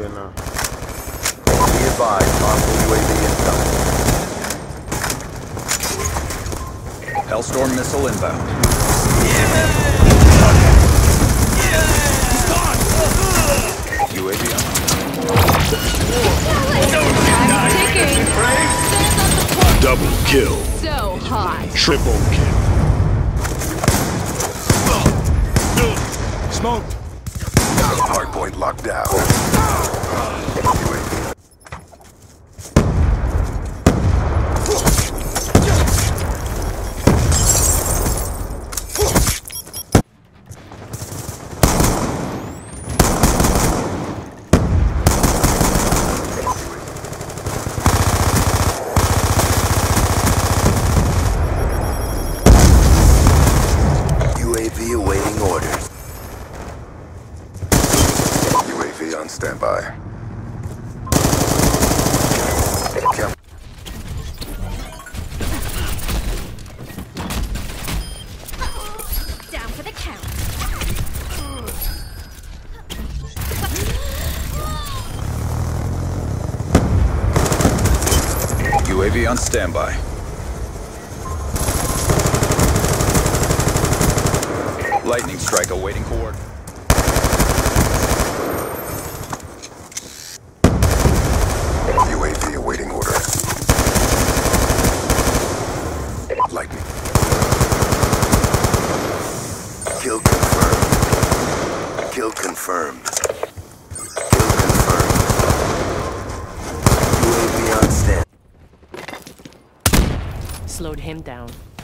here now. Be advised, hostile UAV incoming. Hellstorm missile inbound. UAV on. Double kill. So hot. Triple kill. Smoke. Hardpoint locked down. UAV awaiting orders. UAV on standby. Down for the count. UAV on standby. Lightning strike awaiting coordinates. UAV awaiting orders. Lightning. Kill confirmed. Kill confirmed. Kill confirmed. UAV on stand. Slowed him down.